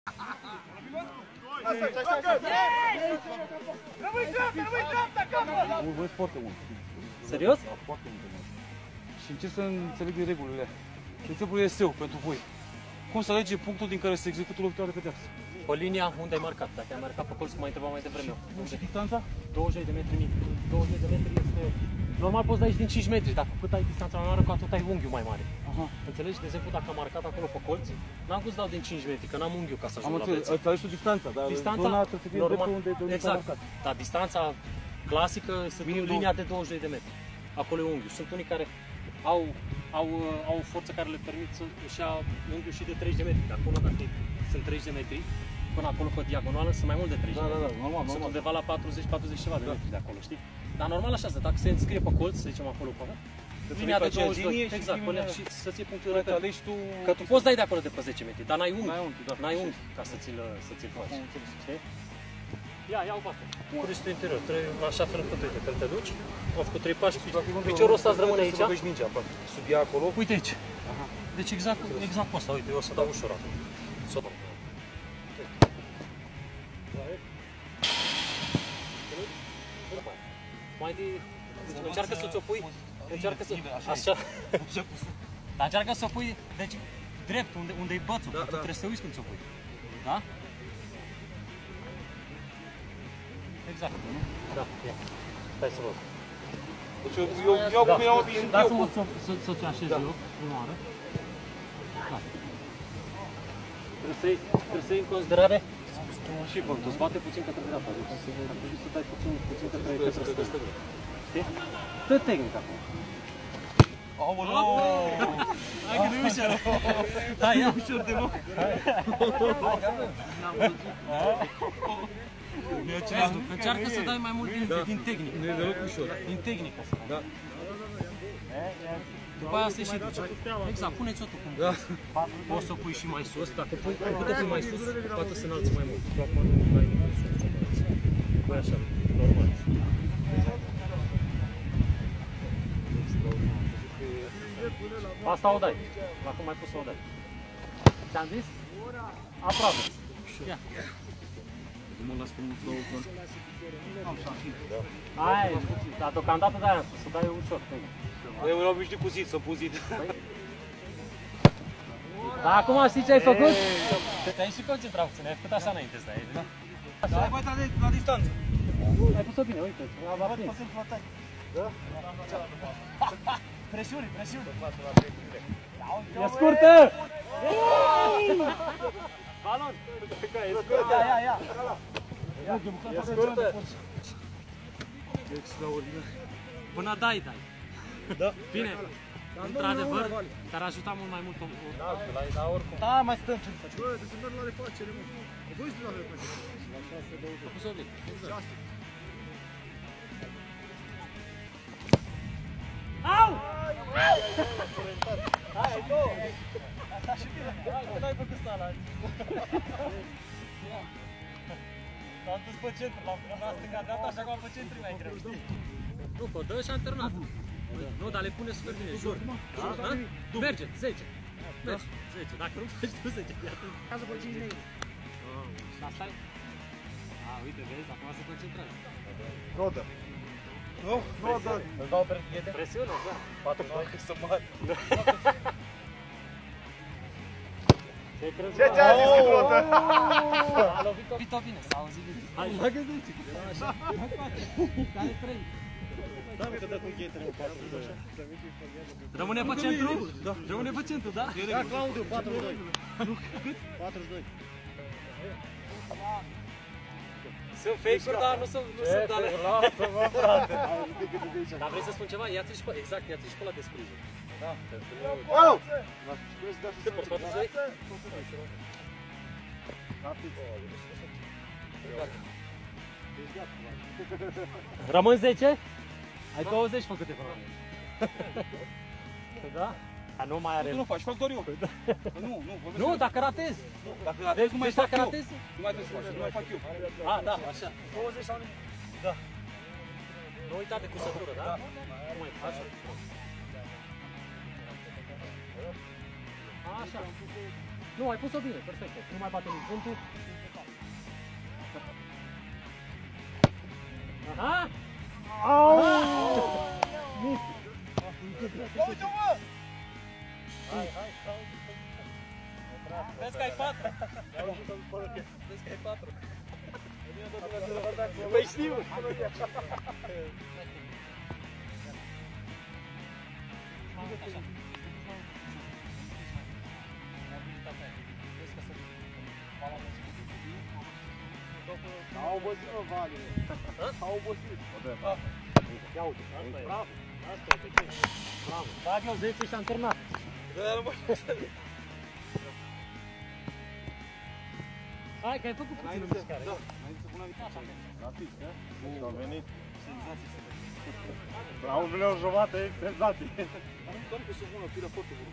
Urmăresc foarte mult. Serios? Da, foarte mult. Și încerc să înțeleg regulile. De exemplu, SEO pentru voi. Cum să alege punctul din care se execută lovitura de pedeapsă? Pe linia unde ai marcat. Dacă ai marcat pe colț, cum ai întrebat mai devreme. Și distanța? 20 de metri mic. 20 de metri este... Normal poți da aici din 5 metri, dacă cât ai distanța mai mare, cu atât ai unghiul mai mare. Aha. Înțelegi? De exemplu, dacă am marcat acolo pe colț, n-am cum să dau din 5 metri, că n-am unghiul ca să ajung la bețe. Am înțeles, tu distanța, dar zona trebuie să fie dreptul unde exact. Dar distanța clasică este linia de 20 de metri. Acolo e unghiul. Sunt unii care au o forță care le permit să își ia unghiul și de 30 de metri. Dar până dacă sunt 30 de metri, până acolo pe diagonală sunt mai mult de 30 de metri. Da, normal. Sunt undeva la 40 ceva de metri de acolo, știi? Dar normal așa, dacă se înscrie pe colț, să zicem acolo pe linia de 22, exact, până și să ții punctul de reper. Că tu poți dai de acolo de pe 10 metri, dar n-ai unghi ca să ți-l faci. Știi? Ia-o pe asta. Curățul interior, trebuie așa fel încât, uite, când te duci, am făcut 3 pași, piciorul ăsta îți rămâne aici. Sub ea acolo. Uite aici. Deci exact pe asta, uite, eu o să dau ușor acum. Să o dau. Mai de... Încearcă să ți-o pui, așa. Dar încearcă să o pui, deci, drept, unde-i bățul, că tu trebuie să te uiți când ți-o pui. Da? Exact. Da, ia. Stai să văd. Deci eu iau cum eram obișnuit. Lasă-mă să ți așez eu, prima oară. Da. Trebuie să iei în considerare și vântul, bate puțin către dreapta, deci ar trebui să dai puțin către stânga. Știi? Dă tehnic acum. Aoleu! Hai că nu-i ușor. Hai, ia ușor de loc. Încearcă să dai mai mult din tehnică. Nu e deloc ușor. Din tehnică să dai. Da. După aia se și duce. Exact, puneți-o tu cum poți să o pui și mai sus. Dacă pui mai sus, poate să înalți mai mult. Tu acum nu ai nimic sus. Pui așa, normal. Asta o dai. Acum mai pus să o dai. Ți-am zis? Aproape. Ia. Mă las pe mult la ocol. Hai, dar deocamdată de-aia să dai ușor. Eu l-am obișnuit cu zid, să pun zid. Dar acum știi ce ai făcut? Te-ai și concentrat puțin, ai făcut așa înainte să dai. Da, ai bătut la distanță. Ai pus-o bine, uite, a prins. Da? Presiune. E scurtă! Balon! Ia! E scurtă! Extraordinar. Până dai. Da. Bine, într-adevăr, te-ar ajuta mult mai mult. Da, oricum. Da, mai stăm ce facem. Bă, trebuie să merg la refacere, mă. Voi să la refacere. A pus-o bine. Au! Hai, două! Și bine, că n-ai făcut sala. L-am dus pe centru, l-am la stânga-dreapta și acum pe centru mai greu, știi? Nu, că dă și alternat. Nu, dar le pune super bine, jur. Da? Merge, 10. Mergi, 10. Dacă nu faci tu 10, e atât. Casă pe 5 lei. Dar stai. A, uite, vezi, acum se concentrează. Rodă. Nu? Rodă. Îți dau prieteni? Presiune, da. 42 cât să mari. Ce ți-a zis că rodă? A lovit-o bine, s-a auzit bine. Hai, mă gândește. Așa. Care 3? Da, uite, dă cu ghetele în 42. Rămâne pe centru? Da. Rămâne pe centru, da? Da, Claudiu, 42. Cât? 42. Sunt fake-uri, dar nu sunt ale. Lasă-mă, frate. Dar vrei să spun ceva? Ia-ți și pe, exact, ia-ți și pe ăla de sprijin. Da. Au! Cât poți, 42? Rămân 10? Ai 20 făcute până la da? Dar nu mai are. Tu nu faci, fac doar eu. Nu, Nu, dacă ratezi. Dacă ratezi, nu mai fac eu. ratezi? Nu mai trebuie să faci, nu mai fac eu. A, da, așa. 20 sau nu? Da. Nu uita de cusătură, da? Nu mai faci. Așa. Nu, ai pus-o bine, perfect. Nu mai bate nici vântul. Aha! Au! Mis! Uite-mă! Hai, stau. Vezi că ai 4. Vezi că ai 4. Păi știu! Au obosit, mă, valile. Au obosit. Ia uite, asta e. Bravo. Asta e, uite. Bravo. Fabio, 10 și am terminat. Da, nu mă știu. Hai, că ai făcut puțin în mișcare. Da, înainte să pun aviația. La fix, da? A venit. Senzații să vezi. Bravo, vreau jumate, senzații. Doar că să pună pirea foarte bună.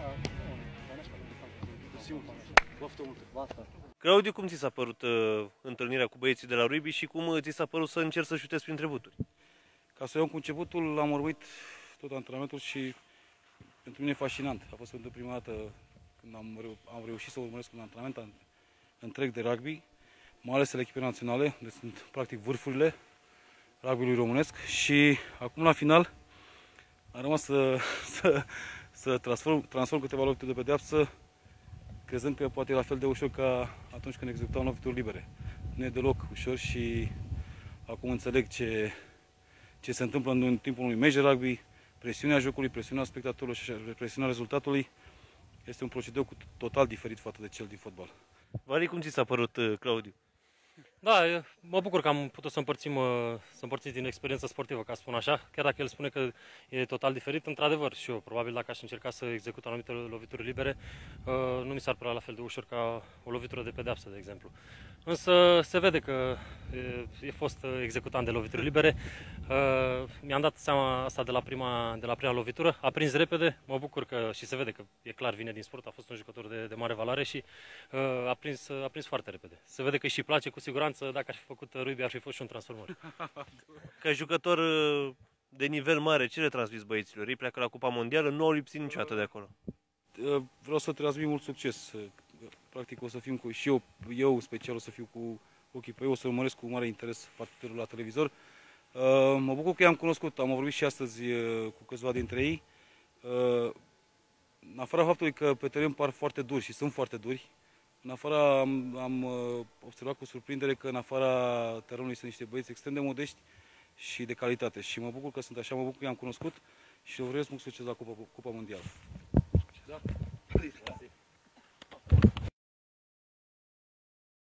Baftă multă. Basta. Claudiu, cum ți s-a părut întâlnirea cu băieții de la rugby și cum ți s-a părut să încerci să șutezi printre buturi? Ca să iau cu începutul, am urmărit tot antrenamentul și pentru mine e fascinant. A fost pentru prima dată când am reușit să urmăresc un antrenament întreg de rugby, mai ales la echipele naționale, unde sunt practic vârfurile rugby-ului românesc și acum la final am rămas să transform câteva lovituri de pedeapsă, crezând că poate e la fel de ușor ca atunci când executam lovituri libere. Nu e deloc ușor și acum înțeleg ce se întâmplă în timpul unui meci de rugby, presiunea jocului, presiunea spectatorilor și presiunea rezultatului. Este un procedeu total diferit față de cel din fotbal. Vali, cum ți s-a părut, Claudiu? Da, mă bucur că am putut să împărțim din experiența sportivă, ca să spun așa. Chiar dacă el spune că e total diferit, într-adevăr, și eu, probabil dacă aș încerca să execut anumite lovituri libere, nu mi s-ar părea la fel de ușor ca o lovitură de pedeapsă, de exemplu. Însă se vede că e fost executant de lovituri libere. Mi-am dat seama asta de la prima lovitură, a prins repede, mă bucur că și se vede că e clar vine din sport, a fost un jucător de mare valoare și a prins foarte repede. Se vede că și place cu siguranță. Dacă aș fi făcut rugby, ar fi fost și un transformăr. Ca jucător de nivel mare, ce le transmis băieților? Ei pleacă la Cupa Mondială, nu au lipsit niciodată de acolo. Vreau să transmit mult succes. Practic o să fim și eu special o să fiu cu ochii pe ei, o să urmăresc cu mare interes partidul la televizor. Mă bucur că i-am cunoscut, am vorbit și astăzi cu câțiva dintre ei. În afara faptului că pe teren par foarte duri și sunt foarte duri, în afara am observat cu surprindere că în afara terenului sunt niște băieți extrem de modești și de calitate. Și mă bucur că sunt așa, mă bucur că i-am cunoscut și le urez mult succes la Cupa Mondială. Da?